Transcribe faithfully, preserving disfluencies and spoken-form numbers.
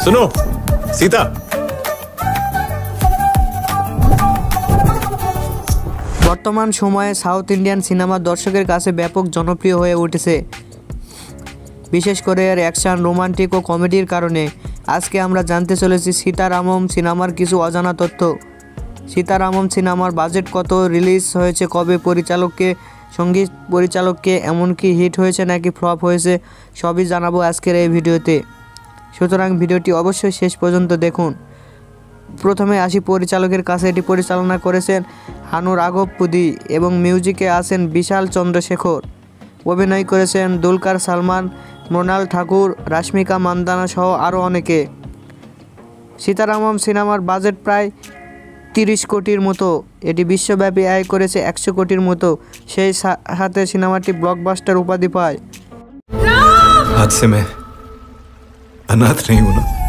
सुनो सीता। বর্তমান সময়ে সাউথ ইন্ডিয়ান সিনেমা দর্শকের কাছে ব্যাপক জনপ্রিয় হয়ে উঠেছে, বিশেষ করে এর অ্যাকশন, রোমান্টিক ও কমেডির কারণে। আজকে আমরা জানতে চলেছি সীতারামম সিনেমার কিছু অজানা তথ্য। সীতারামম সিনেমার বাজেট কত, রিলিজ হয়েছে কবে, পরিচালককে, সঙ্গীত পরিচালককে, এমনকি হিট হয়েছে নাকি ফ্লপ হয়েছে, সবই জানাবো আজকের এই ভিডিওতে। সুতরাং ভিডিওটি অবশ্যই শেষ পর্যন্ত দেখুন। প্রথমে আসি পরিচালকের কাছে। এটি পরিচালনা করেছেন হানুরাঘব পুদি এবং মিউজিকে আছেন বিশাল চন্দ্রশেখর। অভিনয় করেছেন দুলকার সালমান, মৃণাল ঠাকুর, রাশ্মিকা মান্দানা সহ আরও অনেকে। সীতারামম সিনেমার বাজেট প্রায় তিরিশ কোটির মতো। এটি বিশ্বব্যাপী আয় করেছে একশো কোটির মতো। সেই সাথে সিনেমাটি ব্লকবাস্টার উপাধি পায়। आज से मैं अनाथ नहीं हूं ना।